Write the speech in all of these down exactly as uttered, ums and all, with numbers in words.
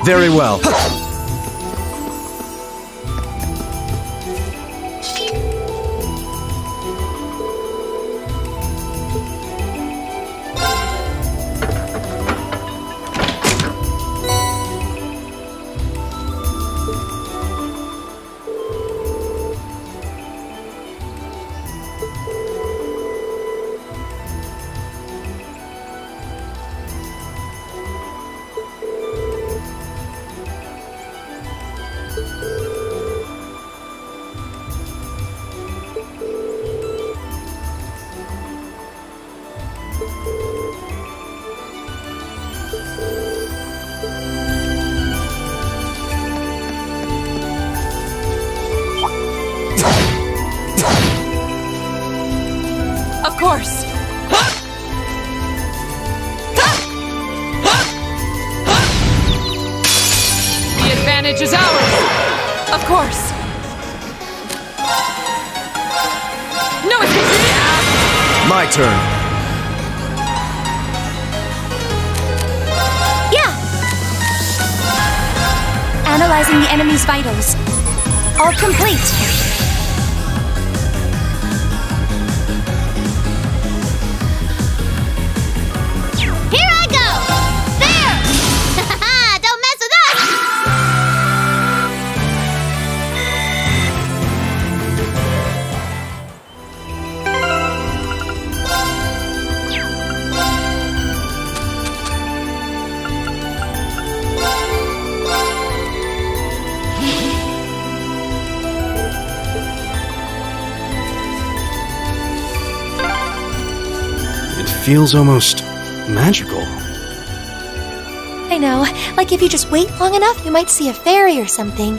Very well. Of course. The advantage is ours. Of course. No escape. My turn. Yeah. Analyzing the enemy's vitals. All complete. Feels almost magical. I know. Like if you just wait long enough, you might see a fairy or something.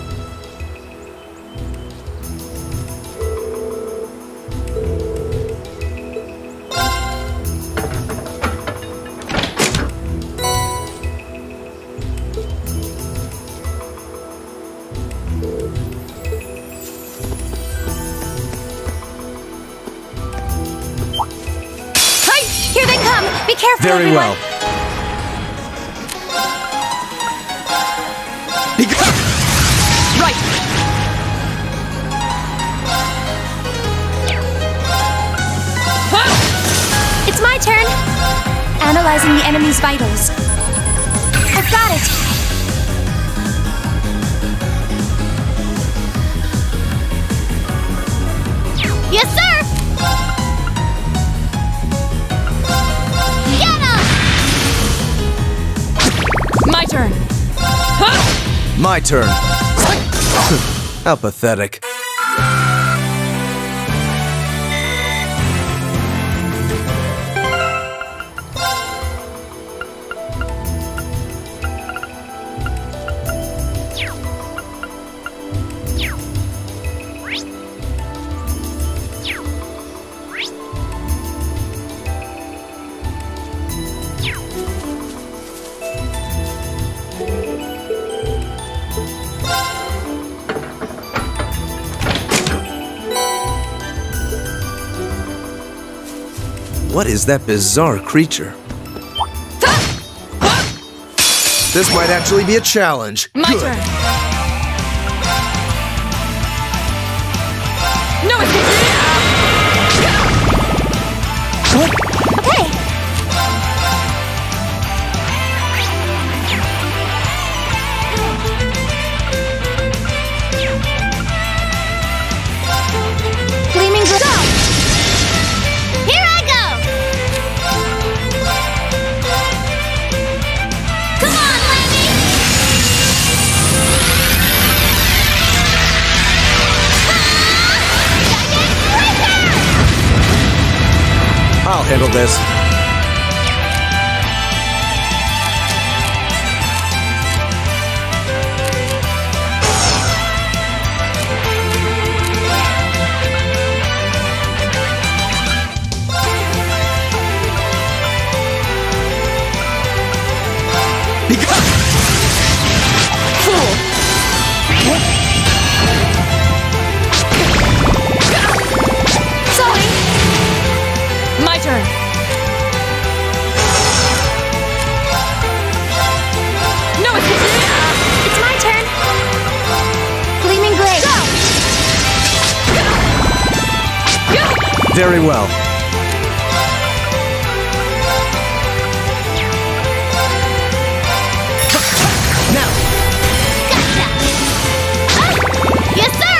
Here they come! Be careful, Very everyone. well. Right. It's my turn. Analyzing the enemy's vitals. I've got it. Yes, sir! My turn. My turn. How pathetic. What is that bizarre creature? This might actually be a challenge. My Good. turn. No escape. Okay. Gleaming Go! Here I go! Come on, Lemmy! I'll handle this. Sorry! My turn. No escape. Very well. Now! Gotcha! Ah! Yes, sir!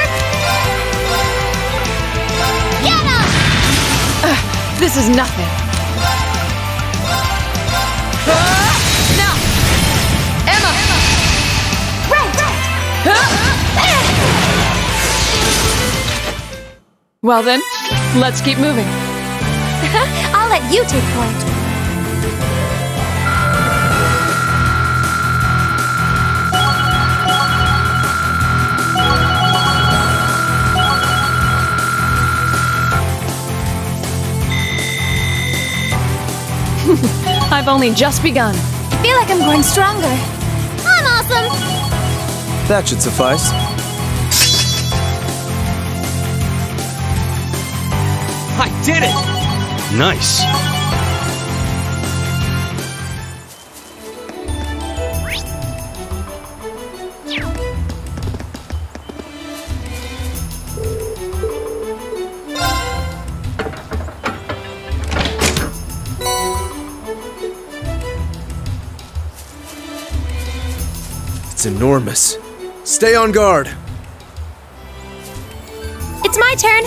Get him! Uh, this is nothing. Ah! Now! Emma! Right! Well then, let's keep moving. I'll let you take point. I've only just begun. I feel like I'm growing stronger. I'm awesome! That should suffice. I did it! Nice. It's enormous. Stay on guard. It's my turn.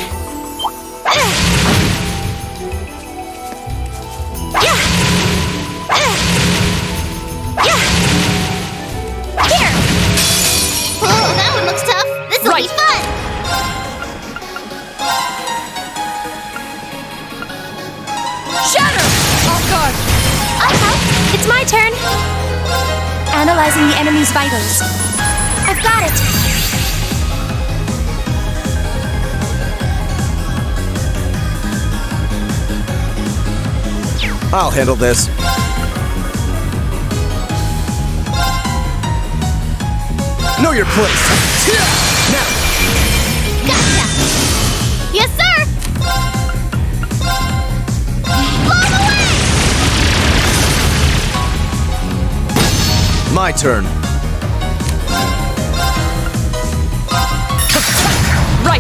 Here! Oh, that one looks tough. This will be fun! Shatter! Off guard! I'll help. It's my turn. Analyzing the enemy's vitals. I've got it. I'll handle this. Know your place. Now! Gotcha! Yes, sir! Blow away! My turn. Right!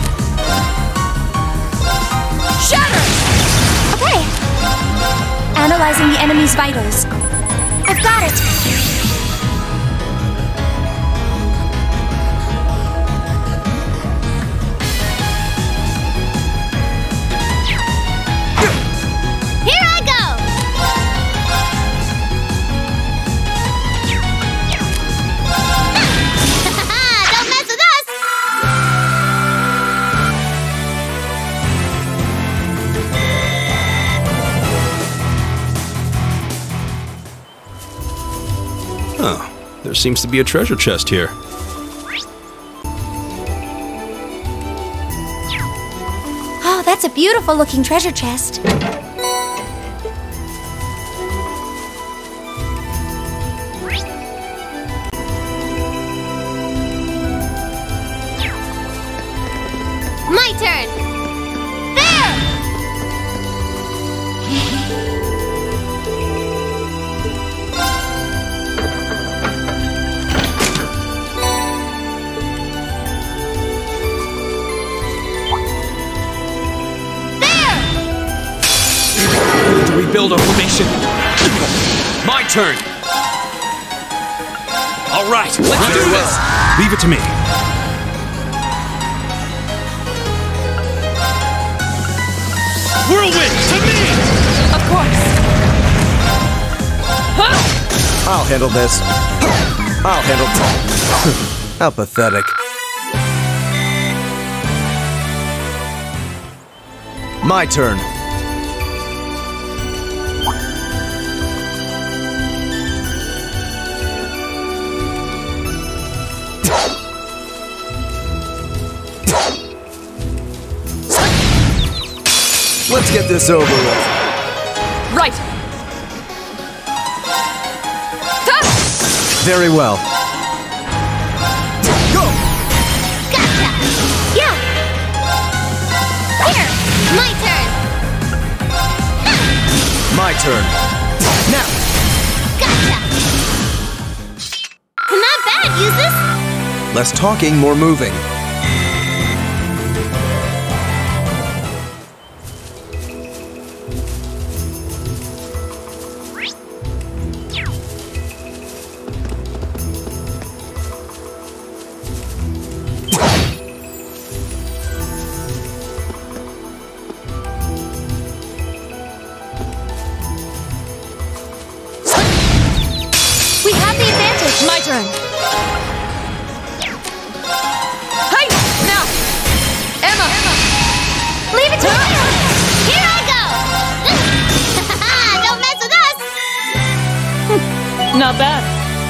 Shatter! Okay. Analyzing the enemy's vitals. I've got it. Here I go! Don't mess with us! Oh, there seems to be a treasure chest here. Oh, that's a beautiful looking treasure chest. My turn! There! Do we build a formation? My turn! All right, let's do this! Leave it to me. Whirlwind, to me! Of course! Huh? I'll handle this. I'll handle How pathetic. My turn. Let's get this over with. Right! Ha! Very well. Go! Gotcha! Yeah! Here! My turn! My turn. Now! Gotcha! Not bad, use this! Less talking, more moving. turn. Hi! Now! Emma! Leave it to me! Here I go! Don't mess with us! Not bad.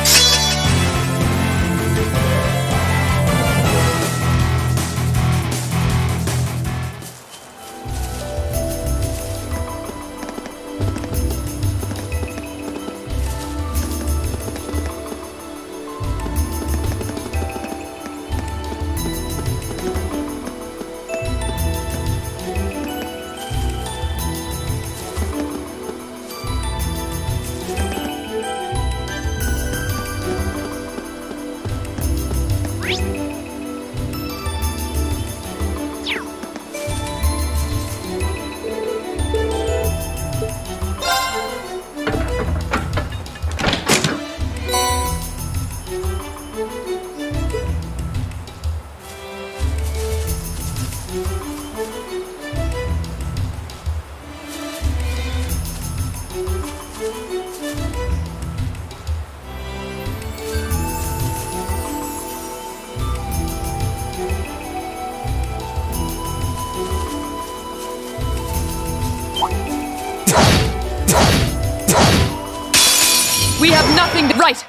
We have nothing to... Right!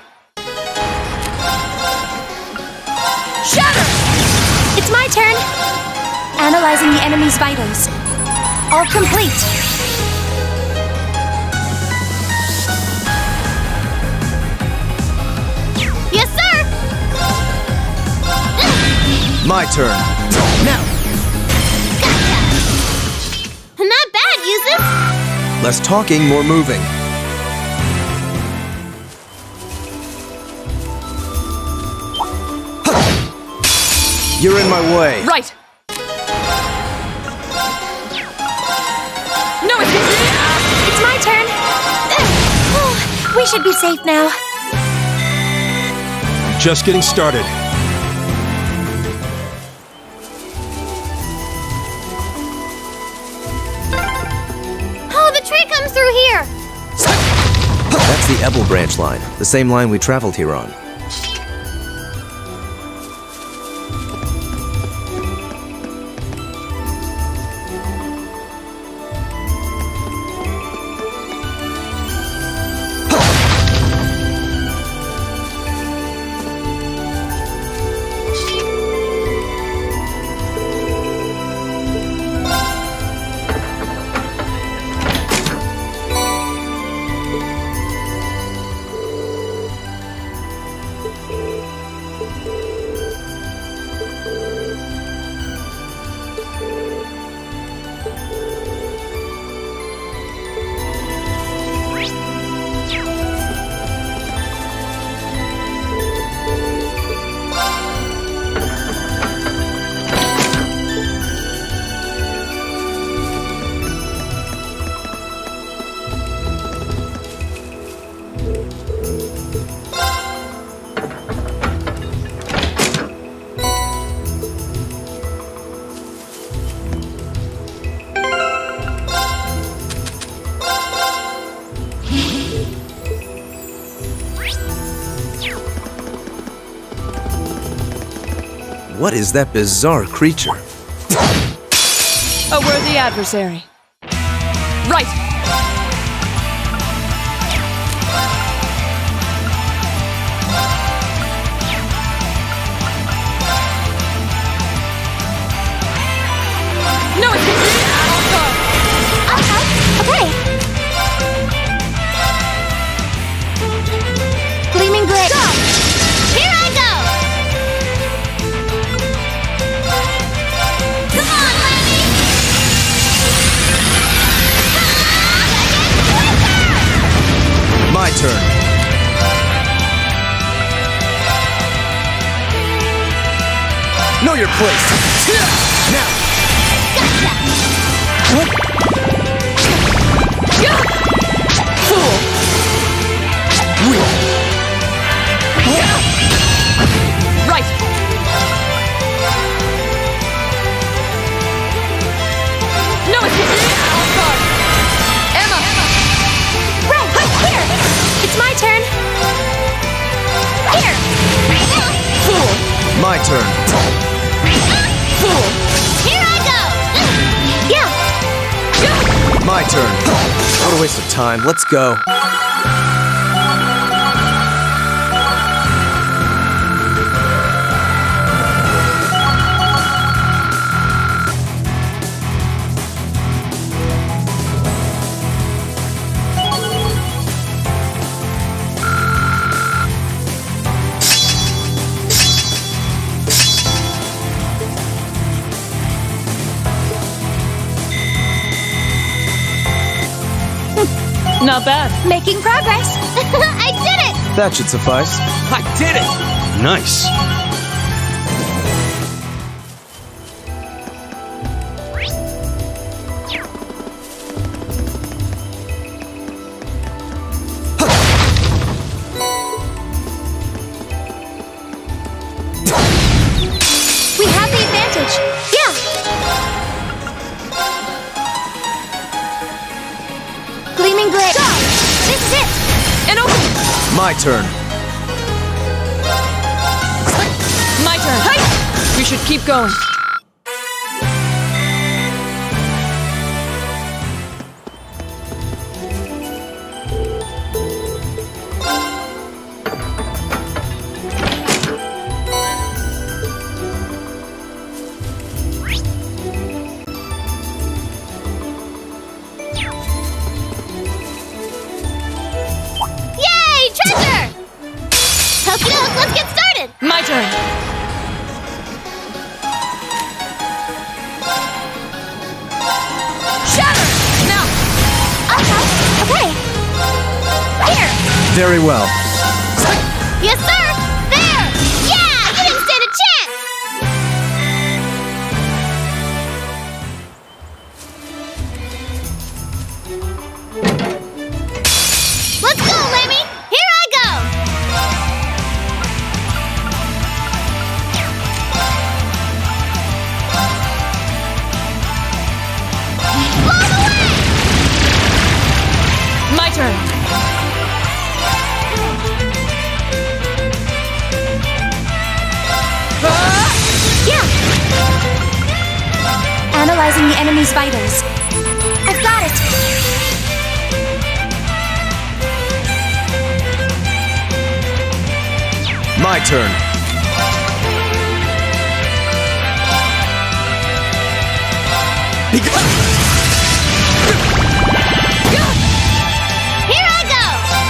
Shatter! It's my turn. Analyzing the enemy's vitals. All complete. Yes, sir! My turn. Now! Gotcha! Not bad, Yusuf! Less talking, more moving. You're in my way. Right! No, it's... It's my turn. Oh, we should be safe now. Just getting started. Oh, the tree comes through here! That's the Ebel branch line, the same line we traveled here on. What is that bizarre creature? A worthy adversary. Right! No, it's... Uh-huh. Okay. Gleaming Blade. Go! Here I go! Come on, Lenny! My turn. Know your place. Now. Fool! Right! No, it's... Emma! Right, here. It's my turn. Here. turn. What a waste of time. Let's go. Not bad. Making progress. I did it! That should suffice. I did it! Nice. We have the advantage. Yeah. Gleaming blade. Go! This is it. An opening. My turn. My turn. Hi! We should keep going. Yay! Treasure! Okie doke, let's get started! My turn. Shatter! Now! Uh-huh. Okay. Here. Very well. Yes, sir! There! Yeah! You didn't stand a chance! Let's go, Lemmy! Here I go! Blow away! My turn. Ah! Yeah. Analyzing the enemy's vitals. I've got it. My turn. Here I go!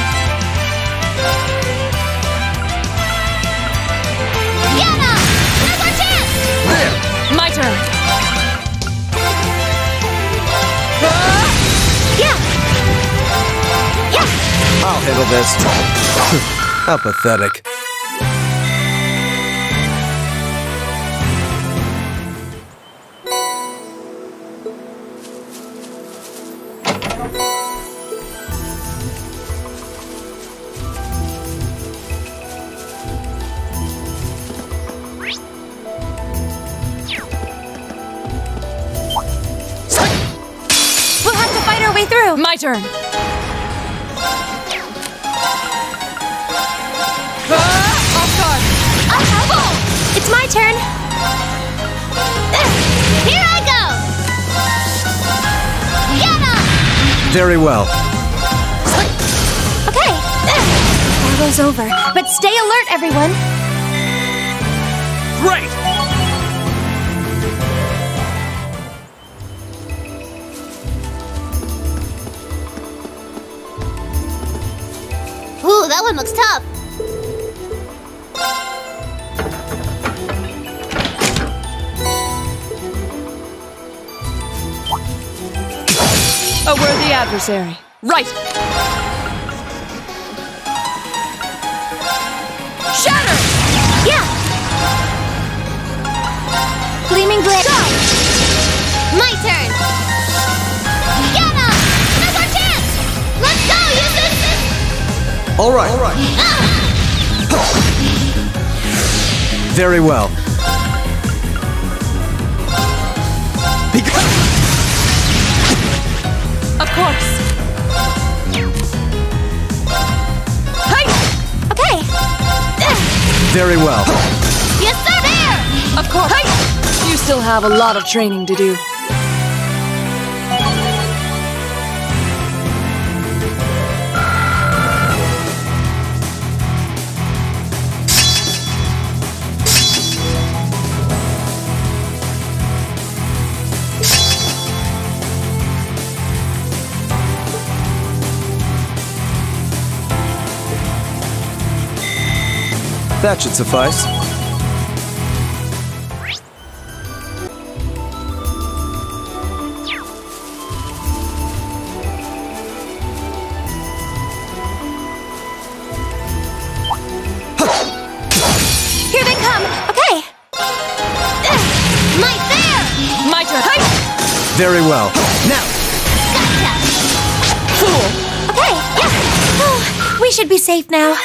Get him! Now's our chance! My turn. Ah! Yeah. Yeah. I'll handle this. How pathetic. We'll have to fight our way through. My turn. Ah! Off guard. Uh-huh. It's my turn. Here I go! Get him! Very well. Okay. Battle's over. But stay alert, everyone. Great! Ooh, that one looks tough. A worthy adversary. Right. Shatter! Yeah. Gleaming blade. Go! My turn! Get him! Now's our chance! Let's go, Yusuf! All right. All right. Very well. Of course. Hey! Okay. Very well. Yes, sir! There! Of course. Hey! You still have a lot of training to do. That should suffice. Here they come! Okay! My there! My turn. Hi! Very well. Now! Gotcha! Fool! Okay, yeah! Oh, we should be safe now.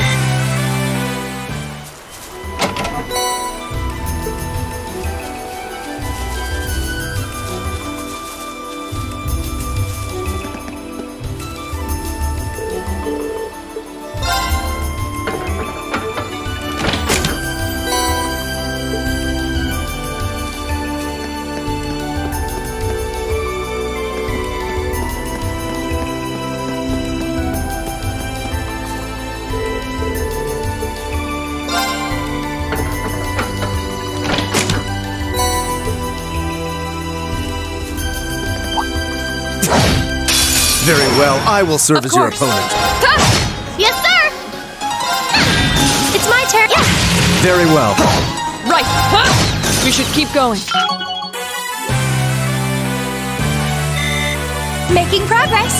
Very well. I will serve Of as your course. opponent. Ha! Yes, sir! It's my turn. Yeah! Very well. Right! Ha! We should keep going. Making progress.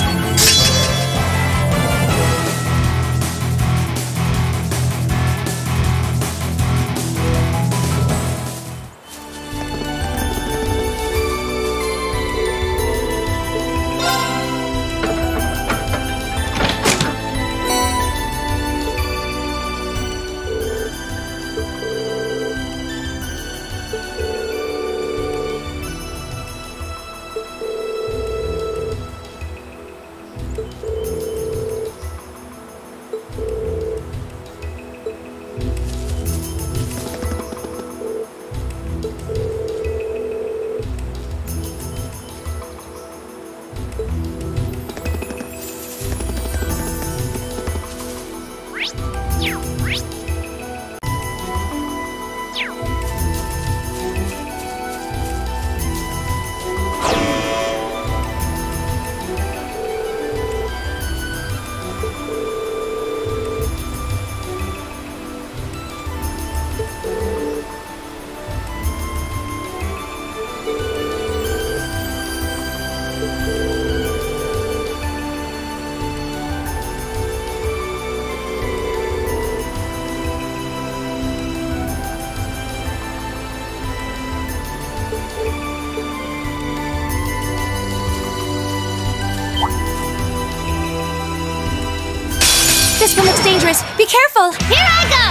This one looks dangerous. Be careful. Here I go!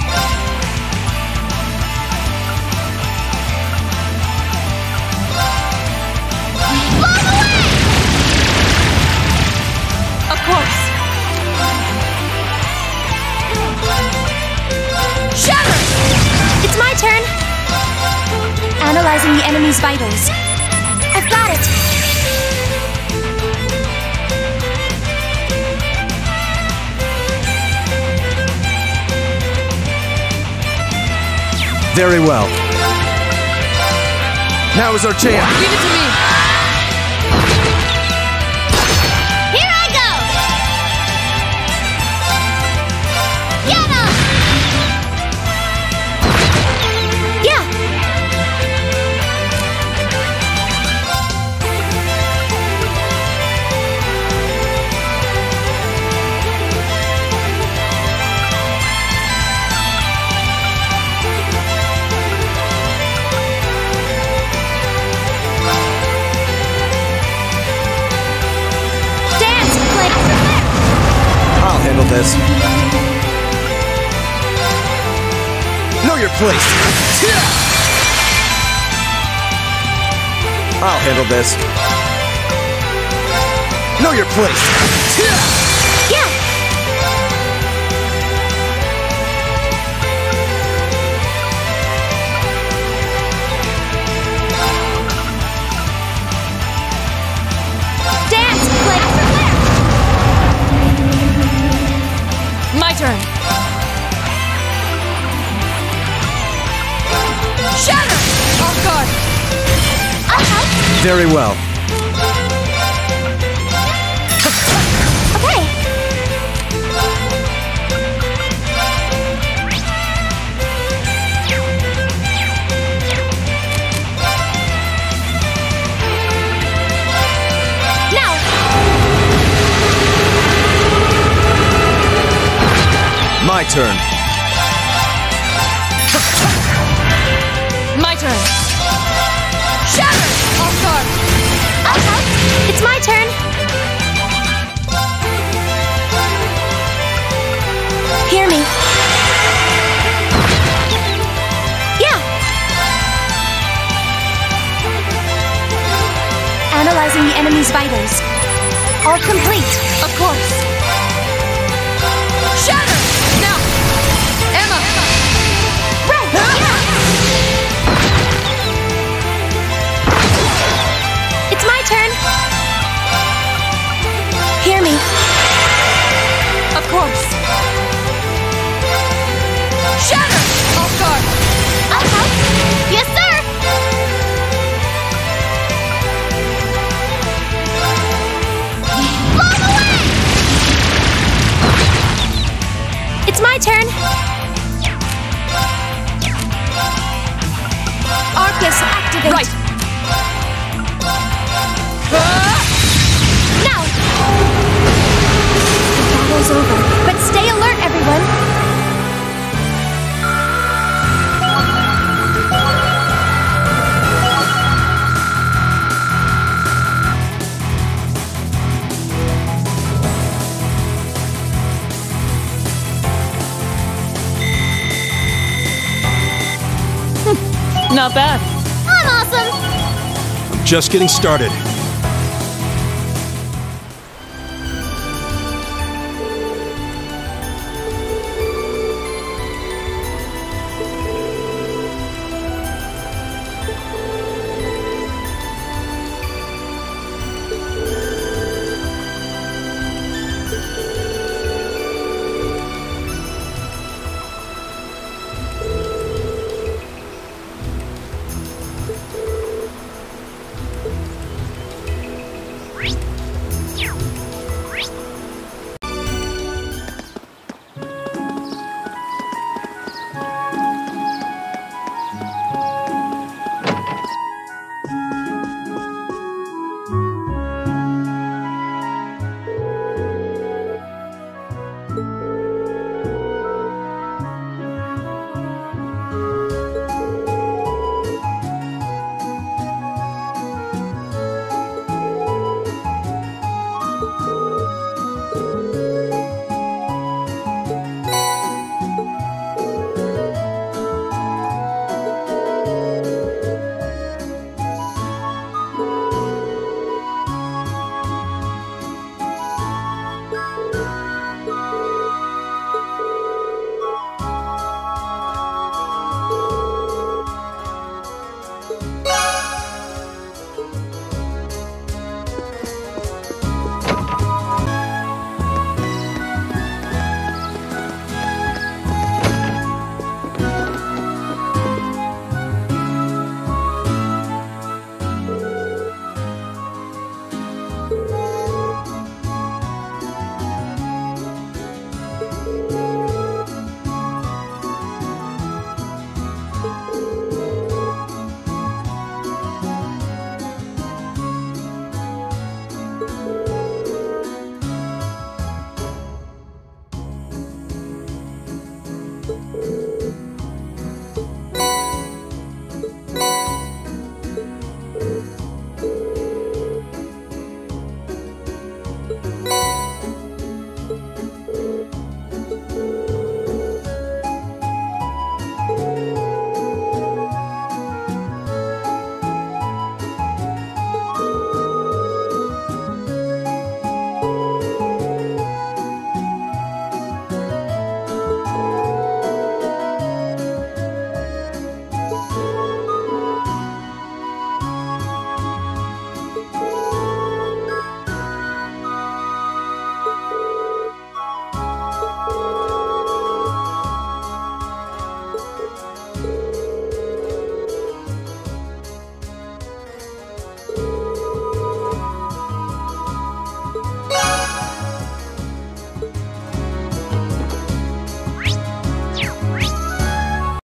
Blow away! Of course. Shatter! It's my turn. Analyzing the enemy's vitals. I've got it. Very well. Now is our chance. Give it to me. Here I go! Get him! Yeah. Dance, play. I'll handle this. Know your place. I'll handle this. Know your place. Yeah. Dance, play. My turn. Shatter! Off guard. I'll help. Very well. Okay. turn. My turn. Shatter! Off guard. I'll help. It's my turn. Hear me. Yeah. Analyzing the enemy's vitals. All complete. Of course. Shatter! Now! Emma! Right. Yeah. It's my turn. Hear me. Of course. Shatter! Off guard. I'll help. Yes, sir. Blow away! It's my turn. Arcus, activate. Right. Ah! Now. The battle's over, but stay alert, everyone. Not bad. I'm awesome. Just getting started.